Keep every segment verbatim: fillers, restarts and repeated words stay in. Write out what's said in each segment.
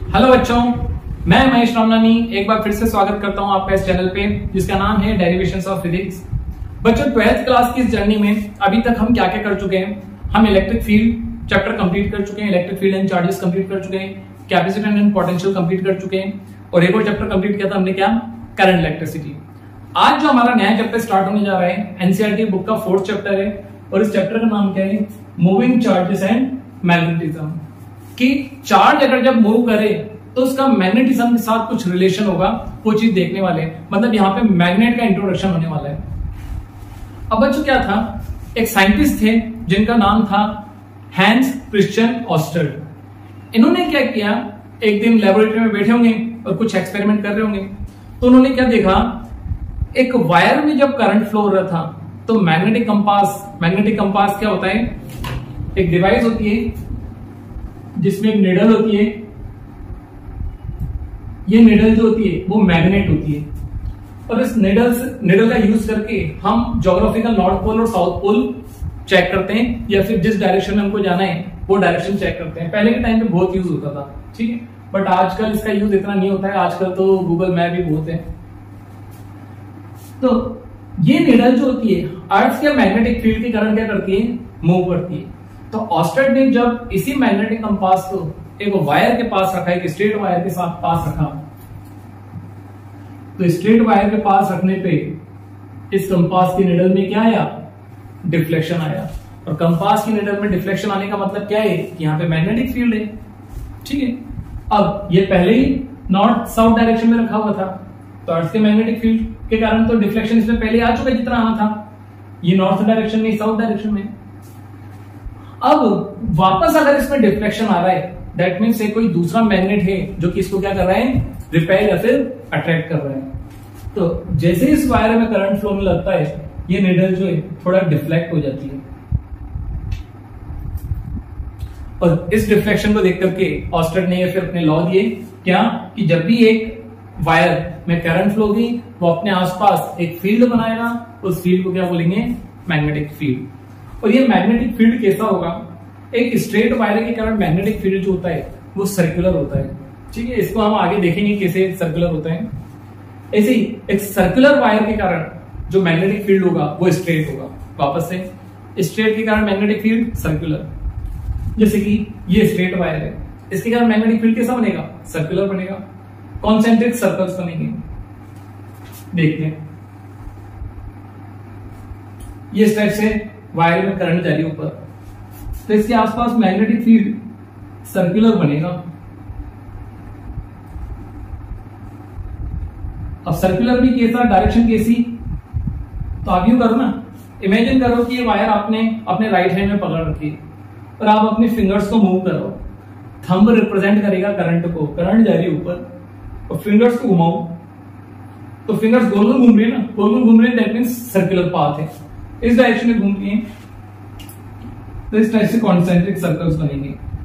Hello बच्चों, मैं महेश रामनानी एक बार फिर से स्वागत करता हूं आपका इस चैनल पे जिसका नाम है डेरिवेशंस ऑफ फिजिक्स। बच्चों, ट्वेल्थ क्लास की इस जर्नी में अभी तक हम क्या क्या कर चुके हैं। हम इलेक्ट्रिक फील्ड चैप्टर कंप्लीट कर चुके हैं, electric field and charges complete कर चुके हैं, कैपेसिटर एंड पोटेंशियल कंप्लीट कर चुके हैं और एक और चैप्टर कंप्लीट किया था हमने, क्या, करंट इलेक्ट्रिसिटी। आज जो हमारा नया चैप्टर स्टार्ट होने जा रहा है एनसीईआरटी बुक का फोर्थ चैप्टर है और इस चैप्टर का नाम क्या है, मूविंग चार्जेस एंड मैग्नेटिज्म। कि चार्ज अगर जब मूव करे तो उसका मैग्नेटिज्म के साथ कुछ रिलेशन होगा, वो चीज देखने वाले हैं। मतलब यहाँ पे मैग्नेट का इंट्रोडक्शन होने वाला है। अब बच्चों क्या था, एक साइंटिस्ट थे जिनका नाम था हैंस क्रिश्चियन ऑस्टर्ड। इन्होंने क्या किया, एक दिन लेबोरेटरी में बैठे होंगे और कुछ एक्सपेरिमेंट कर रहे होंगे, तो उन्होंने क्या देखा, एक वायर में जब करंट फ्लो हो रहा था तो मैग्नेटिक कंपास मैग्नेटिक कंपास क्या होता है, एक डिवाइस होती है जिसमें एक निडल होती है। ये निडल जो होती है वो मैग्नेट होती है और इस निडल निडल का यूज करके हम ज्योग्राफिकल नॉर्थ पोल और साउथ पोल चेक करते हैं, या फिर जिस डायरेक्शन में हमको जाना है वो डायरेक्शन चेक करते हैं। पहले के टाइम पे बहुत यूज होता था, ठीक है, बट आजकल इसका यूज इतना नहीं होता है। आजकल तो गूगल मैप भी बहुत है। तो ये निडल जो होती है अर्थ के मैग्नेटिक फील्ड के कारण क्या करती है, मूव करती है। तो ऑस्टर्ड ने जब इसी मैग्नेटिक कंपास को एक वायर के पास रखा, एक स्ट्रेट वायर के साथ पास रखा, तो स्ट्रेट वायर के पास रखने पे इस कंपास की निडल में क्या आया, डिफ्लेक्शन आया। और कंपास की निडल में डिफ्लेक्शन आने का मतलब क्या है कि यहाँ पे मैग्नेटिक फील्ड है, ठीक है। अब ये पहले ही नॉर्थ साउथ डायरेक्शन में रखा हुआ था, तो अर्थ के मैग्नेटिक फील्ड के कारण तो डिफ्लेक्शन इसमें पहले आ चुका है जितना आना था, ये नॉर्थ डायरेक्शन में, साउथ डायरेक्शन में। अब वापस अगर इसमें डिफ्लेक्शन आ रहा है, दैट मीन्स कोई दूसरा मैग्नेट है जो कि इसको क्या कर रहा है, रिपेल या फिर अट्रैक्ट कर रहा है। तो जैसे इस वायर में करंट फ्लो में लगता है, ये निडल जो है थोड़ा डिफ्लेक्ट हो जाती है। और इस डिफ्लेक्शन को देख करके ऑस्टर्ड ने फिर अपने लॉ दिए, क्या, कि जब भी एक वायर में करंट फ्लो होगी वो अपने आसपास एक फील्ड बनाएगा, उस फील्ड को क्या बोलेंगे, मैग्नेटिक फील्ड। और ये मैग्नेटिक फील्ड कैसा होगा, एक स्ट्रेट वायर के कारण मैग्नेटिक फील्ड जो होता है वो सर्कुलर होता है, ठीक है। इसको हम आगे देखेंगे कैसे सर्कुलर होता है। ऐसे ही एक सर्कुलर वायर के कारण जो मैग्नेटिक फील्ड होगा वो स्ट्रेट होगा। वापस से, स्ट्रेट के कारण मैग्नेटिक फील्ड सर्कुलर। जैसे कि ये स्ट्रेट वायर है, इसके कारण मैग्नेटिक फील्ड कैसा बनेगा, सर्कुलर बनेगा, कॉन्सेंट्रिक सर्कल्स बनेंगे। देखते हैं, ये इस टाइप से वायर में करंट जा रही है ऊपर, तो इसके आसपास मैग्नेटिक फील्ड सर्कुलर बनेगा। अब सर्कुलर भी कैसा, डायरेक्शन कैसी, तो आप यूं करो ना, इमेजिन करो कि ये वायर आपने अपने राइट हैंड में पकड़ रखी और आप अपने फिंगर्स को मूव करो। थंब रिप्रेजेंट करेगा करंट को, करंट जा रही है ऊपर, और फिंगर्स को घुमाओ तो फिंगर्स गोल गोल घूम रही है ना, गोल गोल घूम रही है, दैट मींस सर्कुलर पाथ है, इस डायरेक्शन में घूम रही है, तो इस टाइप से कॉन्सेंट्रिक सर्कल्स बनेंगे।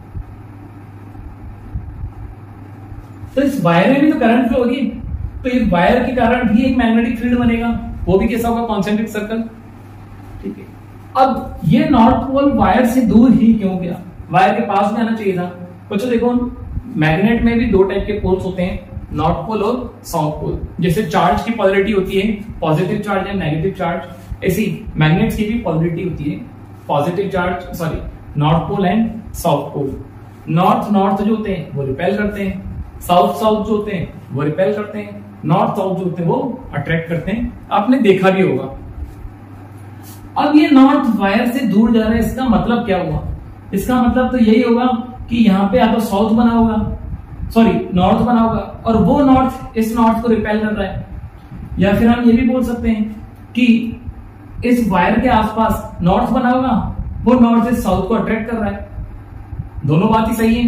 तो इस वायर में भी तो करंट फ्लो होगी, तो इस वायर के कारण भी एक मैग्नेटिक फील्ड बनेगा, वो भी कैसा होगा, कॉन्सेंट्रिक सर्कल, ठीक है। अब ये नॉर्थ पोल वायर से दूर ही क्यों गया, वायर के पास में आना चाहिए था। बच्चों देखो, मैग्नेट में भी दो टाइप के पोल्स होते हैं, नॉर्थ पोल और साउथ पोल। जैसे चार्ज की पोलैरिटी होती है, positive charge and negative charge, ऐसी मैग्नेट्स की भी पोलैरिटी होती है, positive charge, sorry, north pole and south pole. North north जो होते हैं वो रिपेल करते हैं, साउथ साउथ जो होते हैं वो रिपेल करते हैं, नॉर्थ साउथ जो होते हैं वो अट्रैक्ट करते हैं। आपने देखा भी होगा। अब ये नॉर्थ वायर से दूर जा रहा है, इसका मतलब क्या हुआ, इसका मतलब तो यही होगा कि यहाँ पे या तो साउथ बना होगा, सॉरी नॉर्थ बना होगा, और वो नॉर्थ इस नॉर्थ को रिपेल कर रहा है। या फिर हम ये भी बोल सकते हैं कि इस वायर के आसपास नॉर्थ बना होगा, वो नॉर्थ इस साउथ को अट्रैक्ट कर रहा है। दोनों बात ही सही है।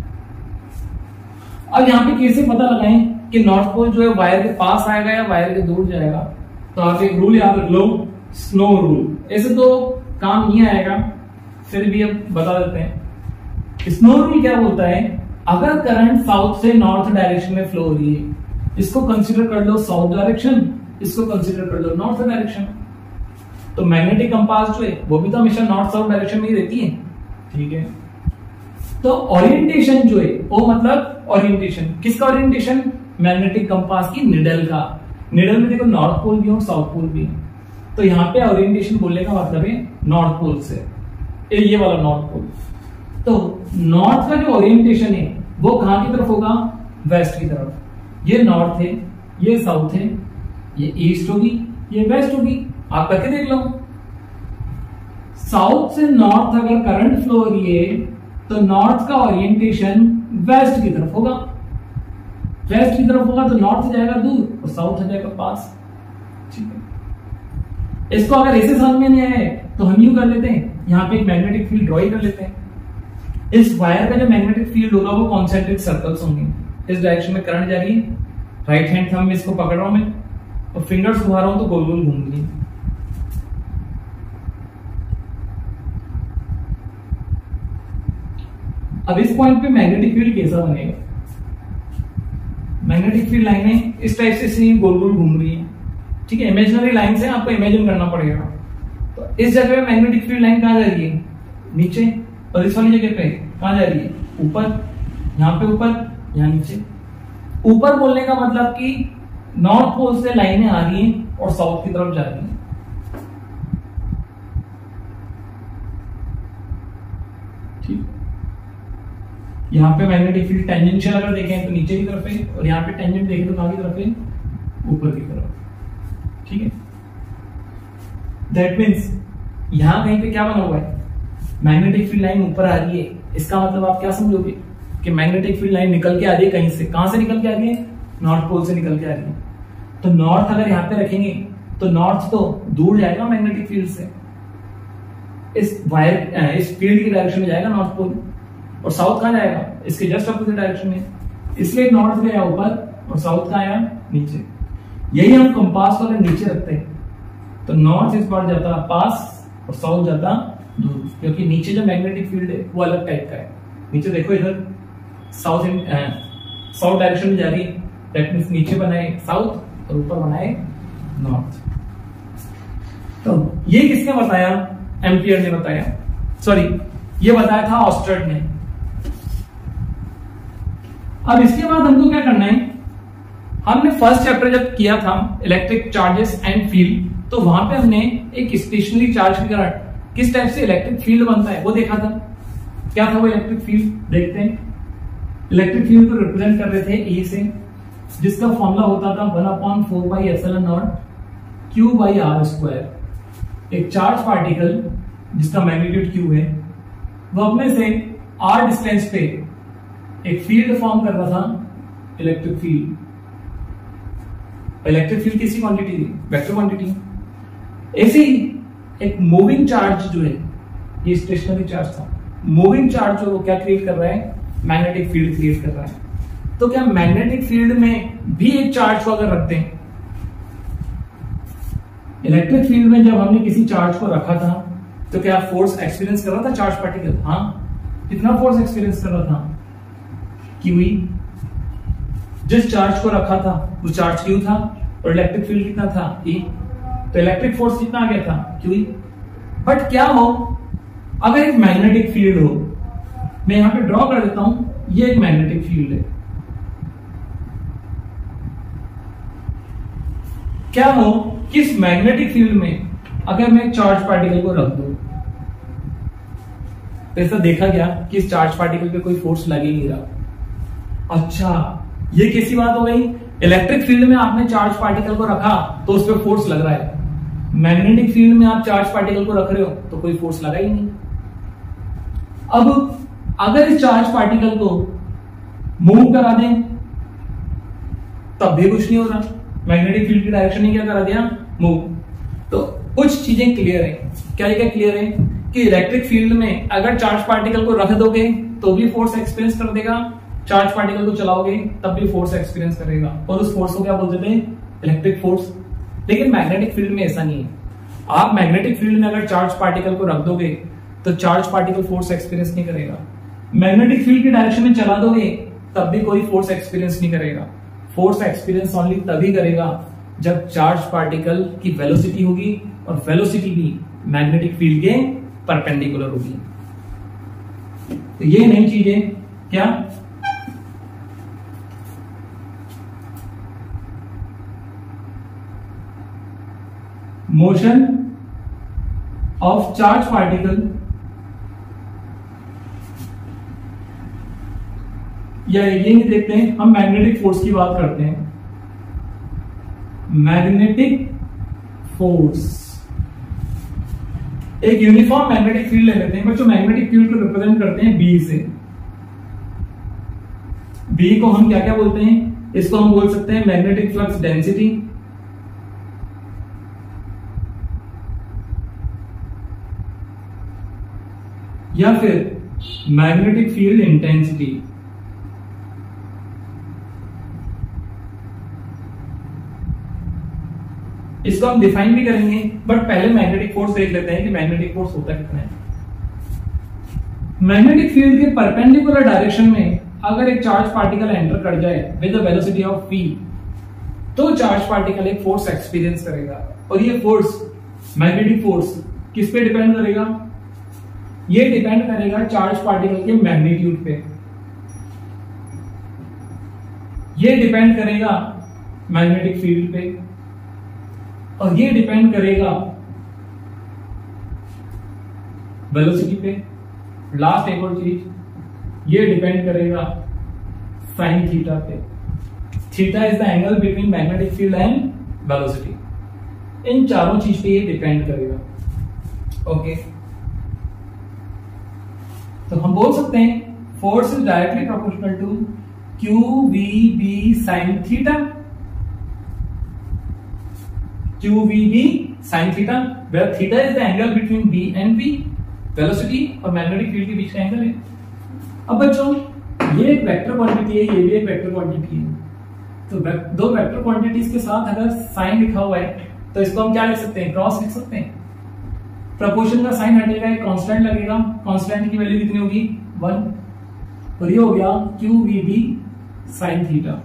अब यहाँ पे कैसे पता लगाएं कि नॉर्थ पोल जो है वायर के पास आएगा या वायर के दूर जाएगा, तो आप एक रूल याद रख लो, स्नो रूल। ऐसे तो काम नहीं आएगा, फिर भी अब बता देते हैं। स्नो रूल क्या बोलता है, अगर करंट साउथ से नॉर्थ डायरेक्शन में फ्लो हो रही है, इसको कंसीडर कर लो साउथ डायरेक्शन, इसको कंसीडर कर लो नॉर्थ डायरेक्शन। तो मैग्नेटिक कंपास जो है वो भी तो हमेशा नॉर्थ साउथ डायरेक्शन में ही रहती है, ठीक है। तो ओरिएंटेशन जो है वो मतलब ओरिएंटेशन, किसका ओरिएंटेशन? मैग्नेटिक कंपास की निडल का। निडल में देखो नॉर्थ पोल भी और साउथ पोल भी है, तो यहाँ पे ओरिएंटेशन बोलने का मतलब है नॉर्थ पोल से, ये वाला नॉर्थ पोल। तो नॉर्थ का जो ओरिएंटेशन है वो कहां की तरफ होगा? वेस्ट की तरफ। ये नॉर्थ है, ये साउथ है, ये ईस्ट होगी, ये वेस्ट होगी। आप करके देख लो। साउथ से नॉर्थ अगर करंट फ्लो हो रही है तो नॉर्थ का ओरिएंटेशन वेस्ट की तरफ होगा। वेस्ट की तरफ होगा तो नॉर्थ से जाएगा दूर और साउथ से जाएगा पास। ठीक है, इसको अगर ऐसे समझ में नहीं आए तो हम यूं कर लेते हैं, यहां पे एक मैग्नेटिक फील्ड ड्रॉ कर लेते हैं। इस वायर का जो मैग्नेटिक फील्ड होगा वो कॉन्सेंट्रिक सर्कल्स होंगे। इस डायरेक्शन में करंट जा रही है, राइट हैंड थंब में इसको पकड़ रहा हूं मैं और फिंगर्स घुमा रहा हूं तो गोल गोल घूम रही है। अब इस पॉइंट पे मैग्नेटिक फील्ड कैसा बनेगा? मैग्नेटिक फील्ड लाइनें इस टाइप से सेम गोल गोल घूम रही है। ठीक है, इमेजिनरी लाइन से आपको इमेजिन करना पड़ेगा। तो इस जगह पे मैग्नेटिक फील्ड लाइन कहां जा रही है? नीचे। और इस वाली जगह पे कहां जा रही है? ऊपर। यहां पे ऊपर, यहां नीचे। ऊपर बोलने का मतलब कि नॉर्थ पोल से लाइनें आ रही हैं और साउथ की तरफ जा रही हैं। ठीक, यहां पे मैग्नेटिक फील्ड टेंजेंशियल अगर देखें तो नीचे की तरफ है और यहां पे टेंजेंट देखें तो कहां की तरफ है? ऊपर की तरफ। ठीक है, दैट मीन्स यहां कहीं पे क्या बना हुआ है? मैग्नेटिक फील्ड लाइन ऊपर आ रही है। इसका मतलब आप क्या समझोगे कि मैग्नेटिक फील्ड लाइन निकल के आ रही है कहीं से। कहां से निकल के आ रही है? नॉर्थ पोल से निकल के आ रही है। तो नॉर्थ अगर यहां पे रखेंगे तो नॉर्थ तो दूर जाएगा मैग्नेटिक फील्ड से, इस वायर इस फील्ड की डायरेक्शन में जाएगा नॉर्थ पोल। और साउथ कहां जाएगा? इसके जस्ट अपोजिट डायरेक्शन में। इसलिए नॉर्थ गया ऊपर और साउथ का आया नीचे। यही हम कंपास को अगर नीचे रखते हैं तो नॉर्थ इस बार जाता पास और साउथ जाता दूर, क्योंकि नीचे जो मैग्नेटिक फील्ड है वो अलग टाइप का है। नीचे देखो इधर साउथ साउथ डायरेक्शन में जा रही है, दैट मींस नीचे बनाए साउथ और ऊपर बनाए नॉर्थ। तो ये किसने बताया? एम्पियर ने बताया, सॉरी ये बताया था ऑस्टर्ड ने। अब इसके बाद हमको क्या करना है? हमने फर्स्ट चैप्टर जब किया था इलेक्ट्रिक चार्जेस एंड फील्ड, तो वहां पे हमने एक स्टेशनरी चार्ज के कारण किस टाइप से इलेक्ट्रिक फील्ड बनता है वो देखा था। क्या था वो इलेक्ट्रिक फील्ड? देखते हैं। इलेक्ट्रिक फील्ड को रिप्रेजेंट कर रहे थे ए से, जिसका फॉर्मूला होता था one upon four by epsilon naught Q by R square. एक चार्ज पार्टिकल जिसका मैग्नीट्यूड क्यू है वो अपने से आर डिस्टेंस पे एक फील्ड फॉर्म कर रहा था, इलेक्ट्रिक फील्ड। इलेक्ट्रिक फील्ड किसी क्वांटिटी थी? Vector quantity. ऐसे ही एक मूविंग चार्ज जो है, ये स्टेशनरी चार्ज था, मूविंग चार्ज जो वो क्या क्रिएट कर रहा है? मैग्नेटिक फील्ड क्रिएट कर रहा है। तो क्या मैग्नेटिक फील्ड में भी एक चार्ज को अगर रखते हैं, इलेक्ट्रिक फील्ड में जब हमने किसी चार्ज को रखा था तो क्या फोर्स एक्सपीरियंस कर रहा था चार्ज पार्टिकल? हाँ, कितना फोर्स एक्सपीरियंस कर रहा था? क्यूई। जिस चार्ज को रखा था वो चार्ज क्यू था और इलेक्ट्रिक फील्ड कितना था? ई। तो इलेक्ट्रिक फोर्स कितना आ गया था? क्यूई। बट क्या हो अगर एक मैग्नेटिक फील्ड हो, मैं यहां पे ड्रॉ कर देता हूं, ये एक मैग्नेटिक फील्ड है। क्या हो कि इस मैग्नेटिक फील्ड में अगर मैं चार्ज पार्टिकल को रख दूं तो ऐसा देखा गया कि इस चार्ज पार्टिकल पे कोई फोर्स लग ही नहीं रहा। अच्छा, ये कैसी बात हो गई? इलेक्ट्रिक फील्ड में आपने चार्ज पार्टिकल को रखा तो उस पर फोर्स लग रहा है, मैग्नेटिक फील्ड में आप चार्ज पार्टिकल को रख रहे हो तो कोई फोर्स लगा ही नहीं। अब अगर इस चार्ज पार्टिकल को मूव करा दें तब भी कुछ नहीं हो रहा, मैग्नेटिक फील्ड की डायरेक्शन ने क्या करा दिया? मूव। तो कुछ चीजें क्लियर है। क्या क्या क्लियर है? कि इलेक्ट्रिक फील्ड में अगर चार्ज पार्टिकल को रख दोगे तो भी फोर्स एक्सपीरियंस कर देगा, चार्ज पार्टिकल को चलाओगे तब भी फोर्स एक्सपीरियंस करेगा, और उस फोर्स को क्या बोलते थे? Electric force. लेकिन मैग्नेटिक फील्ड में ऐसा नहीं है। आप मैग्नेटिक फील्ड में अगर चार्ज पार्टिकल को रख दोगे तो चार्ज पार्टिकल फोर्स एक्सपीरियंस नहीं करेगा, मैग्नेटिक फील्ड की डायरेक्शन में चला दोगे तब भी कोई फोर्स एक्सपीरियंस नहीं करेगा। फोर्स एक्सपीरियंस ओनली तभी करेगा जब चार्ज पार्टिकल की वेलोसिटी होगी और वेलोसिटी भी मैग्नेटिक फील्ड के परपेंडिकुलर होगी। तो ये नई चीज है। क्या? मोशन ऑफ चार्ज पार्टिकल या ये नहीं देखते हैं, हम मैग्नेटिक फोर्स की बात करते हैं। मैग्नेटिक फोर्स, एक यूनिफॉर्म मैग्नेटिक फील्ड ले लेते हैं बच्चों। मैग्नेटिक फील्ड को रिप्रेजेंट करते हैं बी से। बी को हम क्या क्या बोलते हैं? इसको हम बोल सकते हैं मैग्नेटिक फ्लक्स डेंसिटी, या फिर मैग्नेटिक फील्ड इंटेंसिटी। इसको हम डिफाइन भी करेंगे, बट पहले मैग्नेटिक फोर्स देख लेते हैं कि मैग्नेटिक फोर्स होता कितना है। मैग्नेटिक फील्ड के परपेंडिकुलर डायरेक्शन में अगर एक चार्ज पार्टिकल एंटर कर जाए with the velocity of v, तो चार्ज पार्टिकल एक फोर्स एक्सपीरियंस करेगा। और ये फोर्स, मैग्नेटिक फोर्स, किस पे डिपेंड करेगा? ये डिपेंड करेगा चार्ज पार्टिकल के मैग्नीट्यूड पे। ये डिपेंड करेगा मैग्नेटिक फील्ड पे, और ये डिपेंड करेगा वेलोसिटी पे। लास्ट एक और चीज, ये डिपेंड करेगा साइन थीटा पे। Theta is the angle between magnetic field and velocity. इन चारों चीज पे ये डिपेंड करेगा। ओके, तो हम बोल सकते हैं force is directly proportional to Q V B sine theta. Q V B sine theta, where theta is the angle between B and B, velocity और मैग्नेटिक फील्ड के बीच का एंगल है। अब बच्चों, ये एक वेक्टर क्वांटिटी है, ये भी एक वेक्टर क्वांटिटी है। तो दो वेक्टर क्वांटिटीज के साथ अगर साइन लिखा हुआ है तो इसको हम क्या लिख सकते हैं? क्रॉस लिख सकते हैं। प्रोपोर्शन का साइन हटेगा, एक कांस्टेंट लगेगा। कांस्टेंट की वैल्यू कितनी होगी? वन। और ये हो गया Q V B sine theta.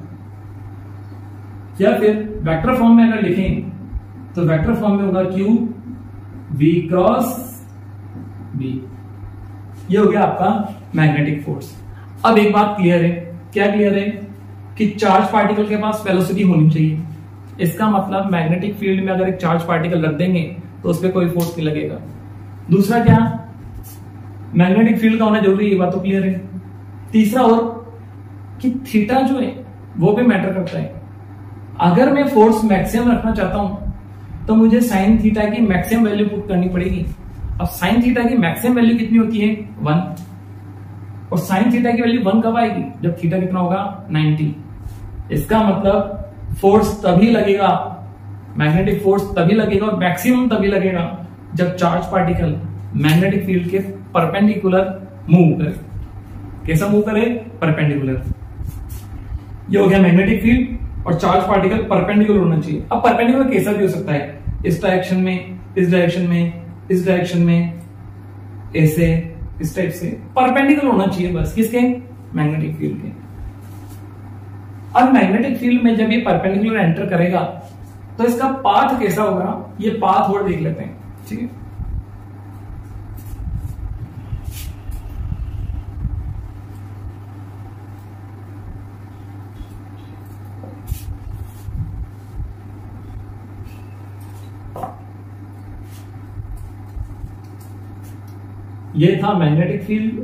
या फिर वेक्टर फॉर्म में अगर लिखें तो वेक्टर फॉर्म में होगा क्यू वी क्रॉस बी। ये हो गया आपका मैग्नेटिक फोर्स। अब एक बात क्लियर है, क्या क्लियर है? कि चार्ज पार्टिकल के पास वेलोसिटी होनी चाहिए। इसका मतलब मैग्नेटिक फील्ड में अगर एक चार्ज पार्टिकल रख देंगे तो उस पर कोई फोर्स नहीं लगेगा। दूसरा क्या, मैग्नेटिक फील्ड का होना जरूरी है, ये बात तो क्लियर है। तीसरा और कि थीटा जो है वो भी मैटर करता है। अगर मैं फोर्स मैक्सिमम रखना चाहता हूं तो मुझे साइन थीटा की मैक्सिमम वैल्यू पुट करनी पड़ेगी। अब साइन थीटा की मैक्सिमम वैल्यू कितनी होती है? वन। और साइन थीटा की वैल्यू वन कब आएगी? जब थीटा कितना होगा? नाइंटी। इसका मतलब फोर्स तभी लगेगा, मैग्नेटिक फोर्स तभी लगेगा और मैक्सिमम तभी लगेगा जब चार्ज पार्टिकल मैग्नेटिक फील्ड के परपेंडिकुलर मूव करे। कैसा मूव करे? परपेंडिकुलर। ये हो गया मैग्नेटिक फील्ड, और चार्ज पार्टिकल परपेंडिकुलर होना चाहिए। अब परपेंडिकुलर कैसा भी हो सकता है, इस डायरेक्शन में, इस डायरेक्शन में, इस डायरेक्शन में, ऐसे, इस टाइप से परपेंडिकुलर होना चाहिए बस। किसके? मैग्नेटिक फील्ड के। अब मैग्नेटिक फील्ड में जब ये परपेंडिकुलर एंटर करेगा तो इसका पाथ कैसा होगा, ये पाथ और देख लेते हैं। ठीक है, ये था मैग्नेटिक फील्ड,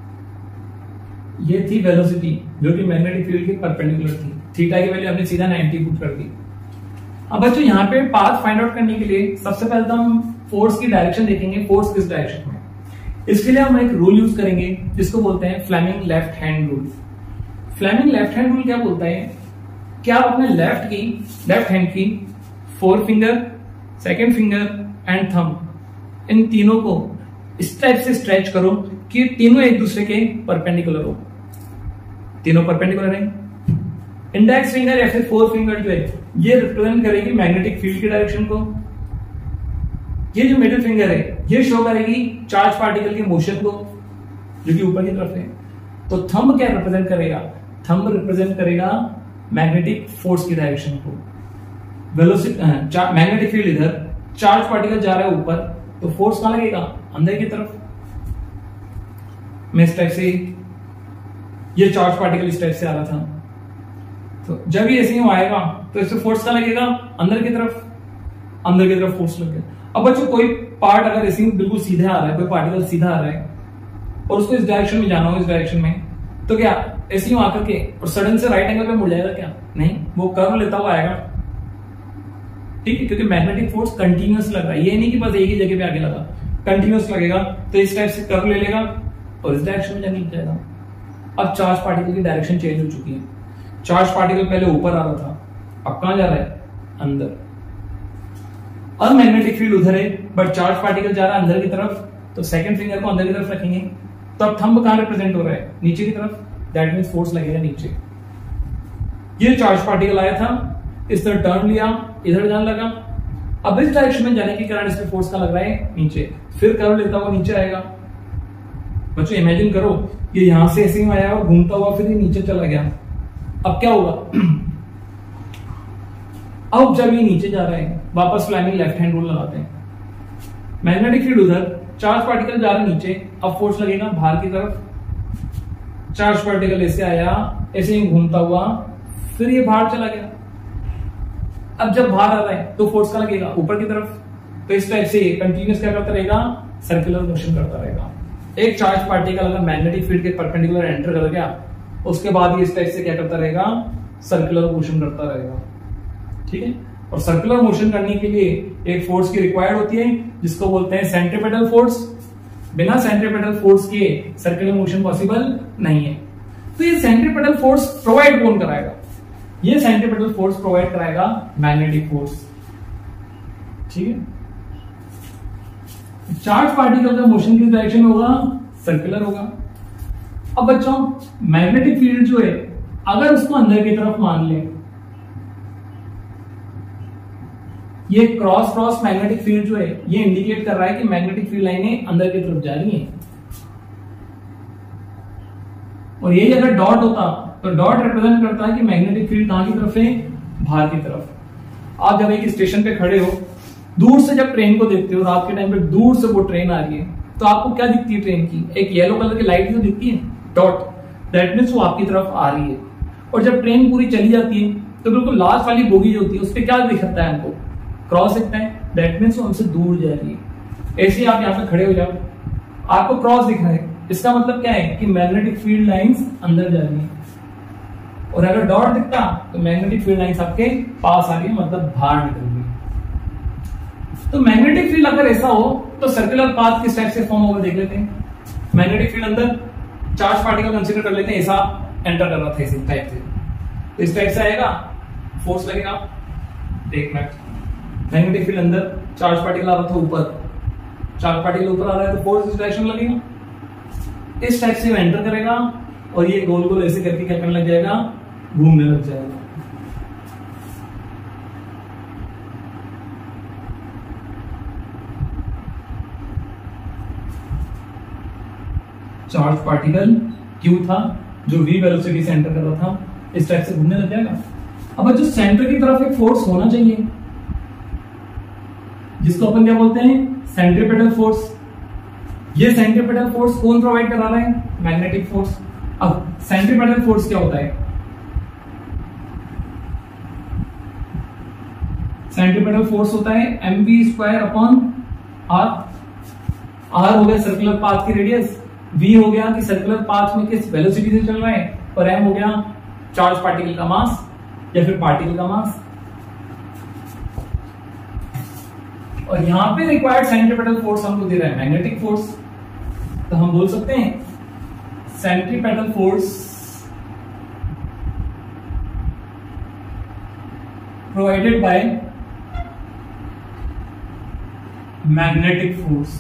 ये थी वेलोसिटी जो कि मैग्नेटिक फील्ड के परपेंडिकुलर थी। थीटा की वैल्यू हमने सीधा नाइंटी पुट कर दी। अब बच्चों यहाँ पे पाथ फाइंड आउट करने के लिए सबसे पहले तो हम फोर्स की डायरेक्शन देखेंगे, फोर्स किस डायरेक्शन में। इसके लिए हम एक रूल यूज करेंगे जिसको बोलते हैं Fleming left hand rule. Fleming left hand rule क्या बोलता है कि आप अपने लेफ्ट की लेफ्ट हैंड की four finger, second finger and thumb, इन तीनों को इस टाइप से स्ट्रेच करो कि तीनों एक दूसरे के परपेंडिकुलर हो। तीनों परपेंडिकुलर है। इंडेक्स फिंगर या फिर फोर फिंगर जो है ये रिप्रेजेंट करेगी मैग्नेटिक फील्ड की डायरेक्शन को। ये जो मिडिल फिंगर है ये शो करेगी चार्ज पार्टिकल के मोशन को जो कि ऊपर की तरफ है। तो थंब क्या रिप्रेजेंट करेगा? थंब रिप्रेजेंट करेगा मैग्नेटिक फोर्स की डायरेक्शन को। वेलोसिटी, मैग्नेटिक फील्ड इधर, चार्ज पार्टिकल जा रहा है ऊपर, तो फोर्स कहां लगेगा? अंदर की तरफ। मैं इस टाइप से, ये चार्ज पार्टिकल इस टाइप से आ रहा था, तो जब ये ऐसे ही आएगा तो इससे फोर्स कहां लगेगा? अंदर की तरफ। अंदर की तरफ फोर्स लग गया। अब बच्चों कोई पार्ट अगर ऐसे बिल्कुल सीधा आ रहा है, कोई पार्टिकल सीधा आ रहा है और उसको इस डायरेक्शन में जाना हो, इस डायरेक्शन में, तो क्या ऐसे ही आकर के और सडन से राइट एंगल पे मुड़ जाएगा क्या? नहीं, वो कर्व लेता हुआ आएगा। ठीक है, क्योंकि मैग्नेटिक फोर्स कंटिन्यूअस लग रहा है, ये नहीं कि बस एक ही जगह पे आके लगा, कंटिन्यूअस लगेगा। तो इस टाइप से कर्व ले लेगा और इस डायरेक्शन में जाने जाएगा। अब चार्ज पार्टिकल की डायरेक्शन चेंज हो चुकी है। चार्ज पार्टिकल पहले ऊपर आ रहा था, अब कहां जा रहा है? अंदर। और मैग्नेटिक फील्ड उधर है, बट चार्ज पार्टिकल जा रहा है अंदर की तरफ, तो सेकंड फिंगर को अंदर की तरफ रखेंगे, तो अब थंब कहां रिप्रेजेंट हो रहा है? नीचे की तरफ। दैट मींस फोर्स लगेगा नीचे। ये चार्ज पार्टिकल आया था, इस तरह टर्न लिया, इधर जाने लगा। अब इस डायरेक्शन में जाने के कारण इसमें फोर्स का लग रहा है नीचे, फिर कर्व लेता हुआ नीचे आएगा। बच्चों इमेजिन करो, ये यहां से ऐसे ही आया और घूमता हुआ फिर ये नीचे चला गया। अब क्या होगा? अब जब ये नीचे जा रहा है, वापस फ्लेमिंग लेफ्ट हैंड रूल लगाते हैं। मैग्नेटिक फील्ड उधर, चार्ज पार्टिकल जा रहा है नीचे, अब फोर्स लगेगा बाहर की तरफ। चार्ज पार्टिकल ऐसे आया, ऐसे ही घूमता हुआ, फिर ये बाहर चला गया। अब जब बाहर आ रहा है तो फोर्स का लगेगा ऊपर की तरफ। तो इस टाइप से कंटिन्यूअस क्या करता रहेगा? सर्कुलर मोशन करता रहेगा। एक चार्ज पार्टिकल अगर मैग्नेटिक फील्ड के परपेंडिकुलर एंटर कर गया, उसके बाद ये इस टाइप से क्या करता रहेगा? सर्कुलर मोशन करता रहेगा। ठीक है, और सर्कुलर मोशन करने के लिए एक फोर्स की रिक्वायर्ड होती है, जिसको बोलते हैं सेंट्रीपेटल फोर्स। बिना सेंट्रीपेटल फोर्स के सर्कुलर मोशन पॉसिबल नहीं है। तो ये सेंट्रीपेटल फोर्स प्रोवाइड कौन कराएगा? ये सेंट्रीपेटल फोर्स प्रोवाइड कराएगा मैग्नेटिक फोर्स। ठीक है, चार्ज पार्टिकल का मोशन किस डायरेक्शन में होगा? सर्कुलर होगा। अब बच्चों मैग्नेटिक फील्ड जो है, अगर उसको अंदर की तरफ मान ले, ये क्रॉस क्रॉस मैग्नेटिक फील्ड जो है, ये इंडिकेट कर रहा है कि मैग्नेटिक फील्ड लाइनें अंदर की तरफ जा रही हैं। और यही अगर डॉट होता तो डॉट रिप्रेजेंट करता है कि मैग्नेटिक फील्ड कहां की तरफ है? बाहर की तरफ। आप जब एक स्टेशन पे खड़े हो, दूर से जब ट्रेन को देखते हो, रात के टाइम पे दूर से वो ट्रेन आ रही है, तो आपको क्या दिखती है? ट्रेन की एक येलो कलर की लाइट जो दिखती है, डॉट, दैट मीन्स वो आपकी तरफ आ रही है। और जब ट्रेन पूरी चली जाती है तो बिल्कुल लास्ट वाली बोगी जो होती है, उस पर क्या दिखता है? हमको क्रॉस दिखता है, दैट मीन्स वो हमसे दूर जा रही है। ऐसे ही आप यहाँ पे खड़े हो जाओ, आपको क्रॉस दिख रहा है, इसका मतलब क्या है? कि मैग्नेटिक फील्ड लाइंस अंदर जा रही है। और अगर डॉट दिखता तो मैग्नेटिक फील्ड लाइंस आपके पास आ रही है, मतलब बाहर निकल रही है। तो मैग्नेटिक फील्ड अगर ऐसा हो तो सर्कुलर पाथ किस टाइप से फॉर्म होगा देख लेते हैं। मैग्नेटिक फील्ड अंदर, चार्ज पार्टिकल कंसीडर कर लेते हैं, ऐसा एंटर कर रहा था इस टाइप से, तो इस टाइप से आएगा, फोर्स लगेगा। एक मिनट, मैग्नेटिक फील्ड अंदर, चार्ज पार्टिकल आ रहा था ऊपर, चार्ज पार्टिकल ऊपर आ रहा है तो फोर्स इस डायरेक्शन में लगेगा। इस टाइप से वो एंटर करेगा और ये गोल गोल ऐसे करके क्या करने लग जाएगा? घूमने लग जाएगा। चार्ज पार्टिकल क्यू था जो v वेलोसिटी से एंटर कर रहा था, इस टाइप से घूमने लग जाएगा। अब जो सेंटर की तरफ एक फोर्स होना चाहिए, जिसको अपन क्या बोलते हैं? Centripetal force. ये सेंट्रीपेटल फोर्स कौन प्रोवाइड करा रहा है? Magnetic force. अब सेंट्रीपेटल फोर्स क्या होता है? सेंट्रीपेटल फोर्स होता है M V square upon R. R हो गया सर्कुलर पाथ की रेडियस, v हो गया कि सर्कुलर पाथ में किस वेलोसिटी से चल रहा है, और m हो गया चार्ज पार्टिकल का मास या फिर पार्टिकल का मास। और यहां पे रिक्वायर्ड सेंट्रीपेटल फोर्स हमको दे रहा है मैग्नेटिक फोर्स, तो हम बोल सकते हैं centripetal force provided by magnetic force.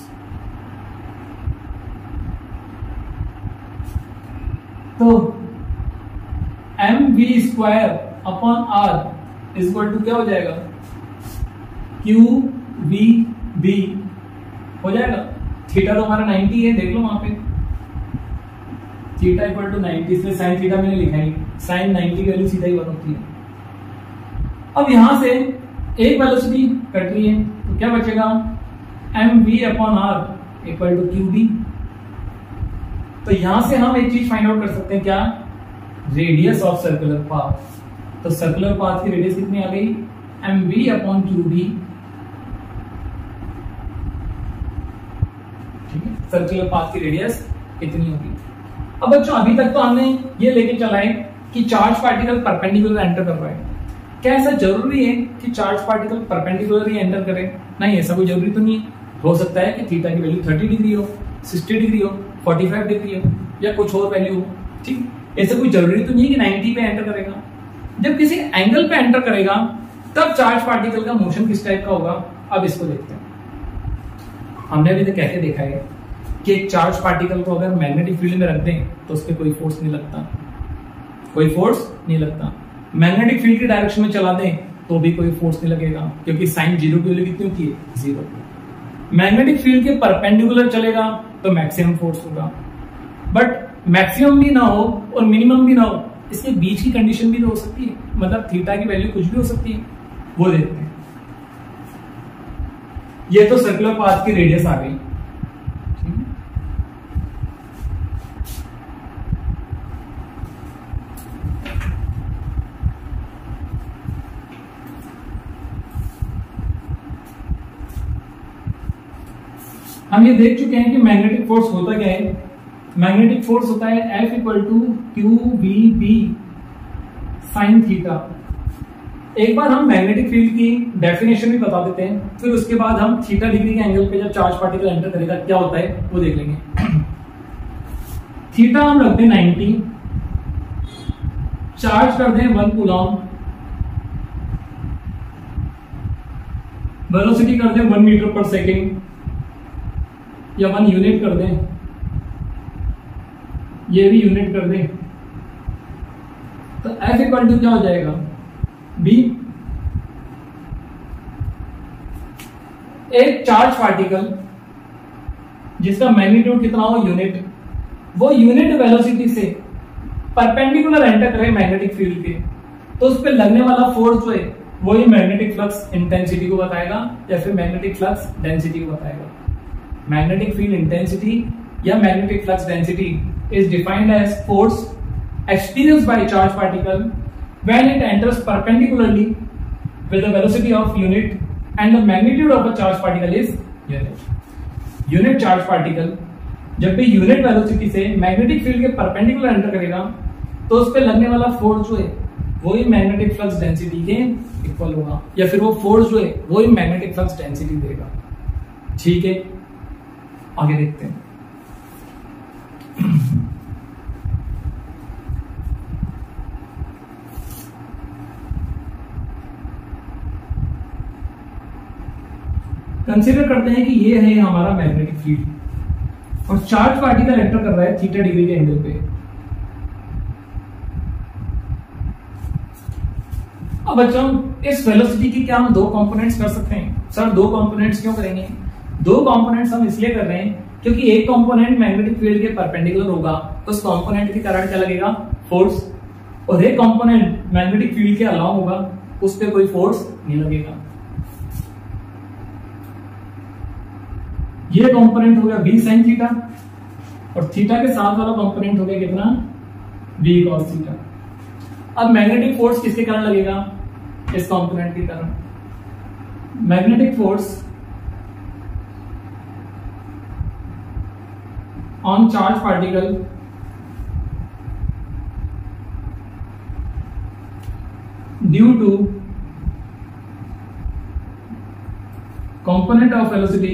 तो M V square upon R is equal to क्या हो जाएगा? क्यू वी बी हो जाएगा। थीटा तो हमारा नाइंटी है, देख लो वहां पे, थीटा इक्वल टू नाइंटी, इसलिए साइन थीटा मैंने लिखा है, साइन नाइंटी की वैल्यू सीधा ही वन होती है। अब यहां से एक वेलोसिटी कट रही है तो क्या बचेगा? M V upon R equal to Q B. तो यहां से हम एक चीज फाइंड आउट कर सकते हैं, क्या? Radius of circular path. तो सर्कुलर पाथ की रेडियस कितनी आ गई? M V upon Q B ठीक है, सर्कुलर पाथ की रेडियस इतनी होगी। अब बच्चों अभी तक तो हमने ये लेके चला है कि चार्ज पार्टिकल परपेंडिकुलर एंटर कर रहा है। क्या ऐसा जरूरी है कि चार्ज पार्टिकल परपेंडिकुलर ही एंटर करे? नहीं, ऐसा कोई जरूरी तो नहीं है। हो सकता है कि थीटा की वैल्यू तीस डिग्री हो, साठ डिग्री हो, पैंतालीस डिग्री हो या कुछ और वैल्यू हो। ठीक, ऐसा कोई जरूरी तो नहीं है कि नब्बे पे एंटर करेगा। जब किसी एंगल पे एंटर करेगा तब चार्ज पार्टिकल का मोशन किस टाइप का होगा, अब इसको देखते हैं। हमने अभी तक कह के देखा है कि एक चार्ज पार्टिकल को अगर मैग्नेटिक फील्ड में रख दें तो उस पर कोई फोर्स नहीं लगता, कोई फोर्स नहीं लगता। मैग्नेटिक फील्ड की डायरेक्शन में चला दें तो भी कोई फोर्स नहीं लगेगा, क्योंकि साइन जीरो की वैल्यू कितनी होती है, जीरो। मैग्नेटिक फील्ड के परपेंडिकुलर चलेगा तो मैक्सिमम फोर्स होगा, बट मैक्सिमम भी ना हो और मिनिमम भी ना हो, इसके बीच की कंडीशन भी तो हो सकती है, मतलब थीटा की वैल्यू कुछ भी हो सकती है। वो देखते हैं। ये तो सर्कुलर पाथ की रेडियस आ गई। हम ये देख चुके हैं कि मैग्नेटिक फोर्स होता क्या है। मैग्नेटिक फोर्स होता है F equal to Q V B sine theta. एक बार हम मैग्नेटिक फील्ड की डेफिनेशन भी बता देते हैं, फिर उसके बाद हम थीटा डिग्री के एंगल पे जब चार्ज पार्टिकल एंटर करेगा क्या होता है वो देख लेंगे। थीटा हम रखते हैं नब्बे, चार्ज कर दें वन कूलॉम, वेलोसिटी कर दें वन मीटर पर सेकेंड या वन यूनिट कर दें, ये भी यूनिट कर दें, तो F इक्वल टू क्या हो जाएगा, B। एक चार्ज पार्टिकल जिसका मैग्नीट्यूड कितना हो, यूनिट, वो यूनिट वेलोसिटी से परपेंडिकुलर एंटर करे मैग्नेटिक फील्ड के, तो उस पर लगने वाला फोर्स जो है वही मैग्नेटिक फ्लक्स इंटेंसिटी को बताएगा या फिर मैग्नेटिक फ्लक्स डेंसिटी को बताएगा। Magnetic field intensity या magnetic flux density is defined as force experienced by a charged particle when it enters perpendicularly with a velocity of unit and the magnitude of a charged particle is unit. Unit charged particle जब भी unit velocity से magnetic field के perpendicular enter करेगा तो उस पे लगने वाला force जो है वही magnetic flux density के इक्वल होगा, या फिर वो force जो है वही magnetic flux density देगा। ठीक है, आगे देखते हैं। कंसीडर करते हैं कि ये है हमारा मैग्नेटिक फील्ड और चार्ज पार्टिकल एंटर कर रहा है थीटा डिग्री के एंगल पे। अब बच्चों इस वेलोसिटी की क्या हम दो कंपोनेंट्स कर सकते हैं? सर दो कंपोनेंट्स क्यों करेंगे? दो कंपोनेंट्स हम इसलिए कर रहे हैं क्योंकि एक कंपोनेंट मैग्नेटिक फील्ड के परपेंडिकुलर होगा तो उस कंपोनेंट के कारण क्या लगेगा, फोर्स, और एक कंपोनेंट मैग्नेटिक फील्ड के अलावा होगा उस पर कोई फोर्स नहीं लगेगा। ये कंपोनेंट हो गया बी साइन थीटा और थीटा के साथ वाला कंपोनेंट हो गया कितना, बी कॉस थीटा। अब मैग्नेटिक फोर्स किसके कारण लगेगा, इस कंपोनेंट के कारण। Magnetic force on charged particle due to component of velocity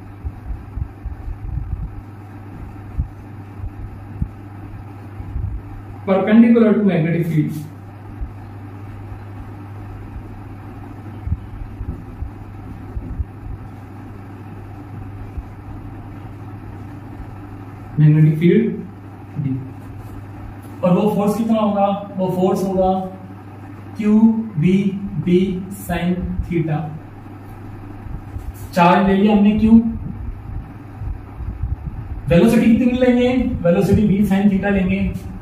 perpendicular to magnetic field. Magnetic field D, और वो फोर्स कितना होगा, वो फोर्स होगा Q B B sine theta. Charge ले लिया हमने क्यू, वेलोसिटी कितनी लेंगे, वेलोसिटी बी साइन थीटा लेंगे,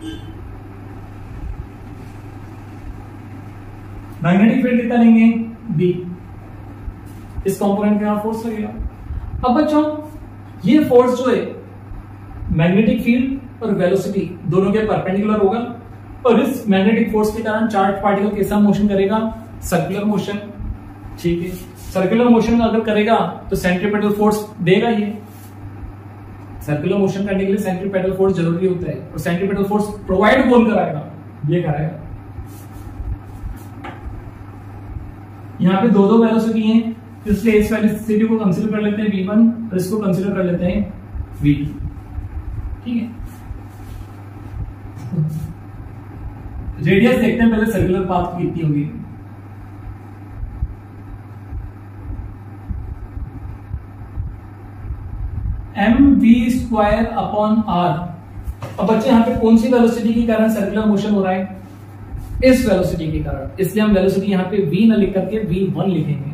मैग्नेटिक फील्ड कितना लेंगे, बी। इस कंपोनेंट के यहां फोर्स लगेगा। अब बच्चों ये फोर्स जो है मैग्नेटिक फील्ड और वेलोसिटी दोनों के परपेंडिकुलर होगा और इस मैग्नेटिक फोर्स के कारण चार्ज पार्टिकल कैसा मोशन करेगा, सर्कुलर मोशन। ठीक है, सर्कुलर मोशन अगर करेगा तो सेंट्रीपिटल फोर्स देगा ये, सर्कुलर मोशन करने के लिए सेंट्रीपेटल फोर्स जरूरी होता है, और सेंट्रीपेटल फोर्स प्रोवाइड कौन कराएगा? ये कराएगा। यहाँ पे दो दो वेलोसिटी हैं, इसलिए इस वेलोसिटी को कंसीडर कर लेते हैं वी वन और इसको कंसीडर कर लेते हैं वी टू। ठीक है, रेडियस देखते हैं पहले सर्कुलर पाथ की कितनी होगी। M V square upon R. अब बच्चे यहाँ पे कौन सी वेलोसिटी के कारण सर्कुलर मोशन हो रहा है? इस वेलोसिटी के कारण, इसलिए हम वेलोसिटी यहाँ पे v न लिख करके वी वन लिखेंगे,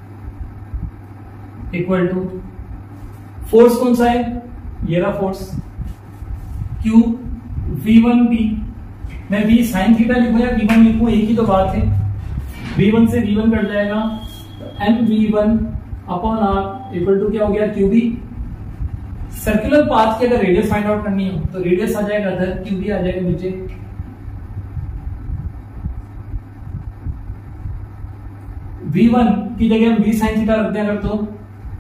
इक्वल टू फोर्स कौन सा है? ये रहा force Q V one B. मैं v साइन थीटा लिखूं या वी वन लिखूं, एक ही तो बात है। वी वन से वी वन कट जाएगा, तो M V one upon R equal to क्या हो गया? Q B. सर्कुलर पाथ की अगर रेडियस फाइंड आउट करनी हो तो रेडियस आ जाएगा इधर, क्यू बी आ जाएगा नीचे। वी वन की जगह हम वी साइन थीटा रखते हैं अगर, तो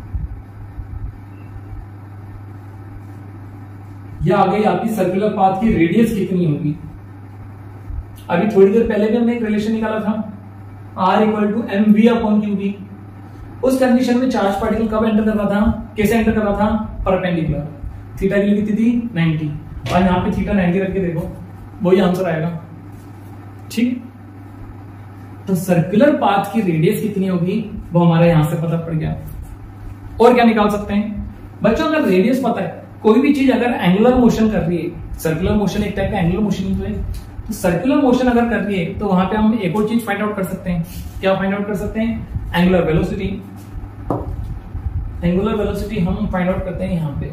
यह आ गई आपकी सर्कुलर पाथ की रेडियस कितनी होगी। अभी थोड़ी देर पहले भी हमने एक रिलेशन निकाला था, R equal to M V upon Q B. उस कंडीशन में चार्ज पार्टिकल कब एंटर कर रहा था? कैसे एंटर कर रहा था? परपेंडिकुलर। थीटा की कितनी थी? नाइंटी। और यहाँ पे थीटा नाइंटी रख के देखो, वही आंसर आएगा। ठीक, तो सर्कुलर पाथ की रेडियस कितनी होगी वो हमारा यहां से पता पड़ गया। और क्या निकाल सकते हैं बच्चों? अगर रेडियस पता है, कोई भी चीज अगर एंगुलर मोशन कर रही है, सर्कुलर मोशन एक टाइप का एंगुलर मोशन ही तो है, तो सर्कुलर मोशन अगर कर रही है तो वहां पे हम एक और चीज फाइंड आउट कर सकते हैं। क्या फाइंड आउट कर सकते हैं? Angular velocity. एंगुलर वेलोसिटी हम फाइंड आउट करते हैं यहां पे।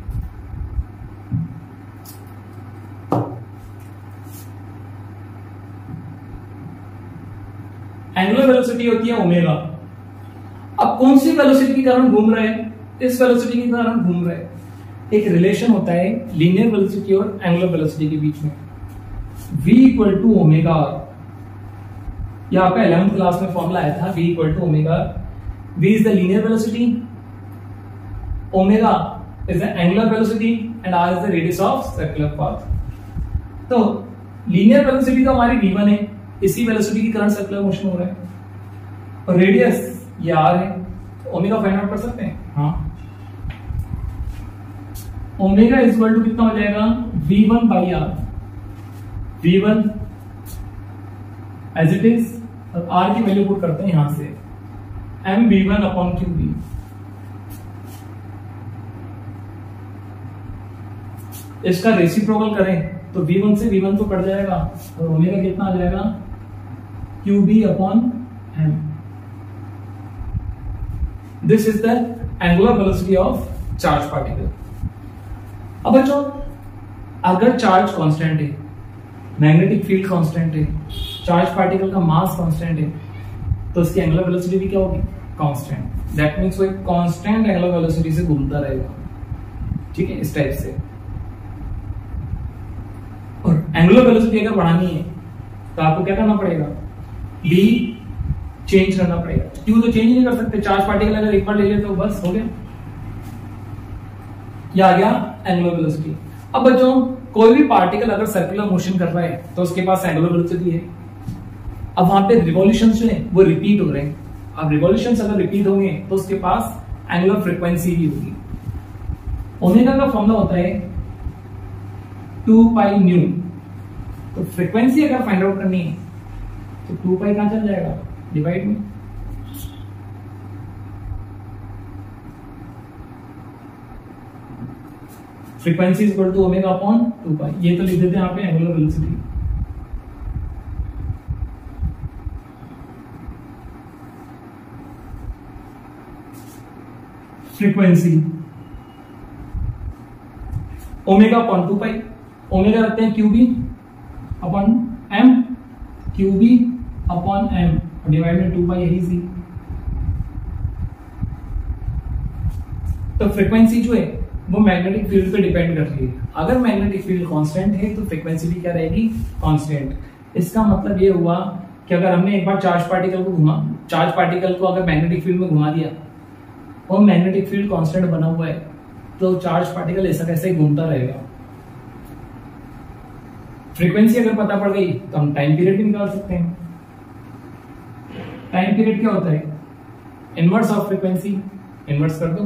एंगुलर वेलोसिटी होती है ओमेगा। अब कौन सी वेलोसिटी के कारण घूम रहे हैं? इस वेलोसिटी के कारण घूम रहे हैं। एक रिलेशन होता है लीनियर वेलोसिटी और एंगुलर वेलोसिटी के बीच में, v इक्वल टू ओमेगा। यहां पे इलेवेंथ क्लास में फॉर्मूला आया था, v equal to omega. v is the linear velocity, omega is the angular velocity and r is the radius of circular path. तो linear velocity तो हमारी v one है, इसी वेलोसिटी के कारण सर्कुलर मोशन हो रहा है, और रेडियस ये r है, तो ओमेगा फाइंड आउट कर सकते हैं। हाँ, ओमेगा इज इक्वल टू कितना हो जाएगा? V one by R. V one as it is, और r की वैल्यू पुट करते हैं यहां से, M V one upon Q B. इसका रेसिप्रोकल करें तो वी वन से वी वन तो कट जाएगा, और ओमेगा कितना आ जाएगा? Q B upon M. This is the angular velocity of charge particle. अब बच्चों, अगर चार्ज कांस्टेंट है, मैग्नेटिक फील्ड कांस्टेंट है, चार्ज पार्टिकल का मास कांस्टेंट है, तो उसकी एंगुलर वेलोसिटी भी क्या होगी? कांस्टेंट। दैट मींस वो एक कांस्टेंट एंगुलर वेलोसिटी से घूमता रहेगा। ठीक है, इस टाइप से। और एंगुलर वेलोसिटी अगर बढ़ानी है तो आपको क्या करना पड़ेगा? d चेंज करना पड़ेगा। क्यों? तो चेंज नहीं कर सकते, चार्ज पार्टिकल अगर एक बार ले लेते तो बस हो गया, ये आ गया एंगुलर वेलोसिटी। अब बच्चों, कोई भी पार्टिकल अगर सर्कुलर मोशन कर रहा है तो उसके पास एंगुलर वेलोसिटी है। अब वहां पे रिवॉल्यूशंस जो है वो रिपीट हो रहे हैं। अब रिवॉल्यूशंस अगर रिपीट होंगे तो उसके पास एंगुलर फ्रीक्वेंसी भी होगी। ओमेगा का फॉर्मूला होता है टू पाई न्यू। तो फ्रीक्वेंसी अगर फाइंड आउट करनी है तो टू पाई कहां चल जाएगा? डिवाइड में। Frequency is equal to omega upon two pi. ये तो लिख देते हैं यहाँ पे angular velocity. Frequency omega upon two pi. Omega रखते हैं Q B upon M, Q B upon M, divide में टू पाई यही सी। तो फ्रीक्वेंसी जो है वो मैग्नेटिक फील्ड पे डिपेंड कर रही है। अगर मैग्नेटिक फील्ड कांस्टेंट है तो फ्रीक्वेंसी भी क्या रहेगी? कांस्टेंट। इसका मतलब ये हुआ कि अगर हमने एक बार चार्ज पार्टिकल को घुमा चार्ज पार्टिकल को अगर मैग्नेटिक फील्ड में घुमा दिया और मैग्नेटिक फील्ड कांस्टेंट बना हुआ है, तो चार्ज पार्टिकल ऐसा कैसे घूमता रहेगा। फ्रीक्वेंसी अगर पता पड़ गई तो हम टाइम पीरियड भी निकाल सकते हैं। टाइम पीरियड क्या होता है? Inverse of frequency. इनवर्स कर दो।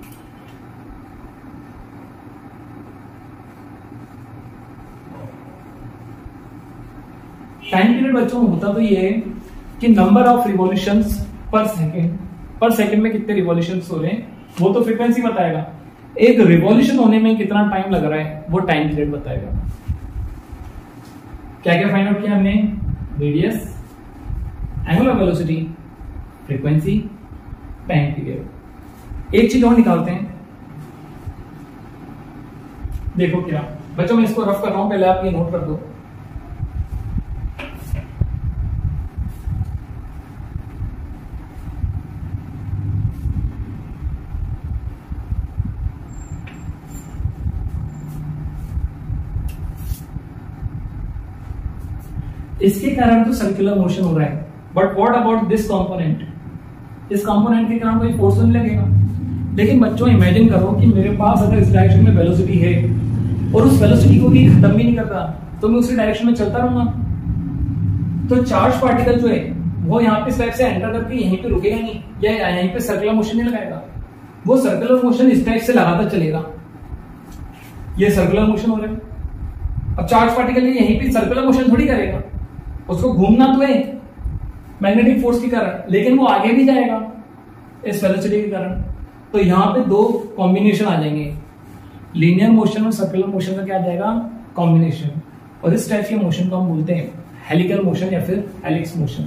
टाइम पीरियड बच्चों होता तो ये है कि number of revolutions per second, per second में कितने रिवॉल्यूशंस हो रहे हैं वो तो फ्रीक्वेंसी बताएगा। एक रिवॉल्यूशन होने में कितना टाइम लग रहा है वो टाइम पीरियड बताएगा। क्या क्या फाइंड आउट किया हमने? Radius, angular velocity, frequency, time period. एक चीज और निकालते हैं। देखो क्या बच्चों, मैं इसको रफ कर रहा हूं, पहले आप ये नोट कर दो। इसके कारण तो सर्कुलर मोशन हो रहा है, but what about this component? इस कंपोनेंट के कारण कोई फोर्स नहीं लगेगा। लेकिन बच्चों इमेजिन करो कि मेरे पास अगर इस डायरेक्शन में वेलोसिटी है और उस वेलोसिटी को भी खत्म भी नहीं करता तो मैं उसी डायरेक्शन में चलता रहूंगा, तो चार्ज पार्टिकल जो है वो यहाँ पे स्टेप से एंटर करके यहीं पे रुकेगा नहीं, या यहीं पे सर्कुलर मोशन नहीं लगाएगा। वो सर्कुलर मोशन इस टाइप से लगातार चलेगा। ये सर्कुलर मोशन हो रहा है। अब चार्ज पार्टिकल यहीं पे सर्कुलर मोशन थोड़ी करेगा, उसको घूमना तो है मैग्नेटिक फोर्स के कारण, लेकिन वो आगे भी जाएगा इस वेलोसिटी के कारण। तो यहां पे दो कॉम्बिनेशन आ जाएंगे, लीनियर मोशन और सर्कुलर मोशन का क्या आ जाएगा? कॉम्बिनेशन। और इस टाइप के मोशन को हम बोलते हैं हेलिकल मोशन या फिर हेलिक्स मोशन।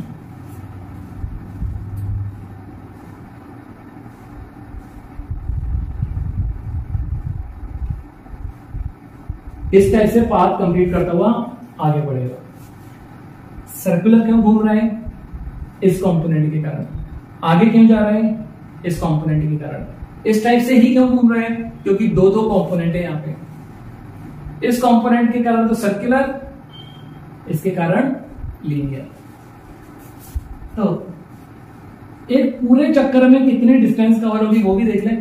इस टाइप से पाथ कंप्लीट करता हुआ आगे बढ़ेगा। सर्कुलर क्यों घूम रहा है? इस कंपोनेंट के कारण। आगे क्यों जा रहा है? इस कंपोनेंट के कारण। इस टाइप से ही क्यों घूम रहा है? क्योंकि दो दो कंपोनेंट है यहाँ पे। इस कंपोनेंट के कारण तो सर्कुलर, इसके कारण लीनियर। तो एक पूरे चक्कर में कितनी डिस्टेंस कवर होगी वो भी देख लें।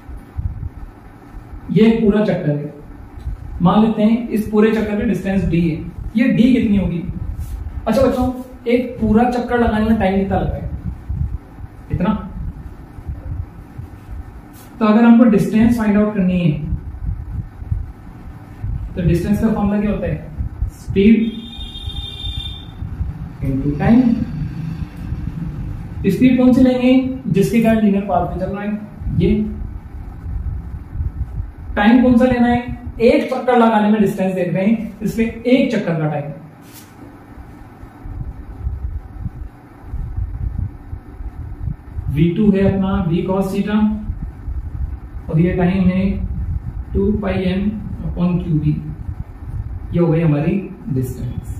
ये एक पूरा चक्कर है, मान लेते हैं इस पूरे चक्कर की डिस्टेंस डी है। ये डी कितनी होगी? अच्छा बच्चों, एक पूरा चक्कर लगाने में टाइम कितना लगता है? इतना। तो अगर हमको डिस्टेंस फाइंड आउट करनी है तो डिस्टेंस का फॉर्मूला क्या होता है? Speed into time. स्पीड कौन सी लेंगे? जिसके कारण लीनियर पाथ पे चल रहा है। ये टाइम कौन सा लेना है? एक चक्कर लगाने में डिस्टेंस देख रहे हैं, इसलिए एक चक्कर का टाइम। वी टू है अपना v cos थीटा और ये टाइम है two pi M upon Q B. ये हो गई हमारी डिस्टेंस।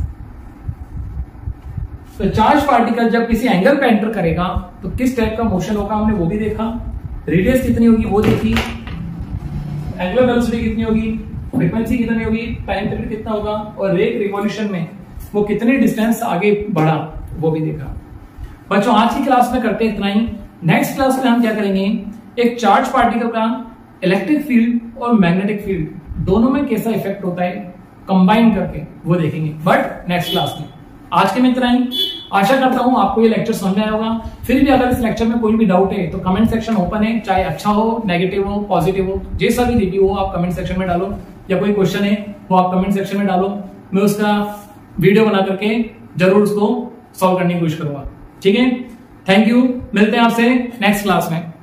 तो चार्ज पार्टिकल जब किसी एंगल पे एंटर करेगा तो किस टाइप का मोशन होगा हमने वो भी देखा। रेडियस कितनी होगी वो देखी, एंगुलर वेलोसिटी कितनी होगी, फ्रीक्वेंसी कितनी होगी, टाइम पीरियड कितना होगा, और एक रिवॉल्यूशन में वो कितनी डिस्टेंस आगे बढ़ा वो भी देखा। बच्चों आज की क्लास में करते इतना ही। नेक्स्ट क्लास में हम क्या करेंगे, एक चार्ज पार्टिकल का इलेक्ट्रिक फील्ड और मैग्नेटिक फील्ड दोनों में कैसा इफेक्ट होता है कंबाइन करके वो देखेंगे, बट नेक्स्ट क्लास में। आज के में इतना ही। आशा करता हूं आपको ये लेक्चर समझ आया होगा। फिर भी अगर इस लेक्चर में कोई भी डाउट है तो कमेंट सेक्शन ओपन है, चाहे अच्छा हो, नेगेटिव हो, पॉजिटिव हो, जैसा भी रिव्यू हो आप कमेंट सेक्शन में डालो, या कोई क्वेश्चन है वो आप कमेंट सेक्शन में डालो। मैं उसका वीडियो बना करके जरूर उसको सॉल्व करने की कोशिश करूंगा। ठीक है, थैंक यू। मिलते हैं आपसे नेक्स्ट क्लास में।